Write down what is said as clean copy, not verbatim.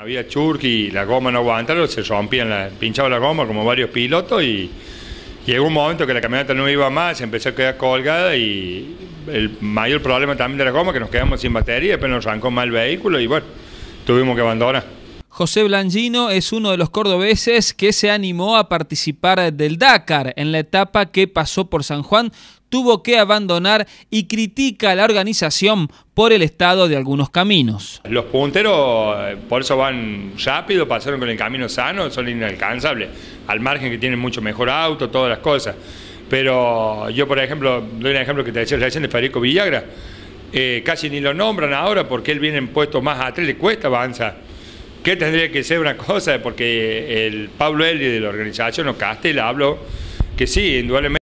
Había churki y la goma no aguantaron, se rompían, pinchaba la goma como varios pilotos y llegó un momento que la camioneta no iba más, se empezó a quedar colgada y el mayor problema también de la goma, que nos quedamos sin batería, después nos arrancó mal el vehículo y bueno, tuvimos que abandonar. José Blangino es uno de los cordobeses que se animó a participar del Dakar. En la etapa que pasó por San Juan, tuvo que abandonar y critica a la organización por el estado de algunos caminos. Los punteros, por eso van rápido, pasaron con el camino sano, son inalcanzables, al margen que tienen mucho mejor auto, todas las cosas. Pero yo, por ejemplo, doy un ejemplo que te decía recién de Federico Villagra, casi ni lo nombran ahora porque él viene en puestos más atrás, le cuesta avanzar. ¿Qué tendría que ser una cosa? Porque el Pablo Eli de la organización, o Castel, habló que sí, indudablemente.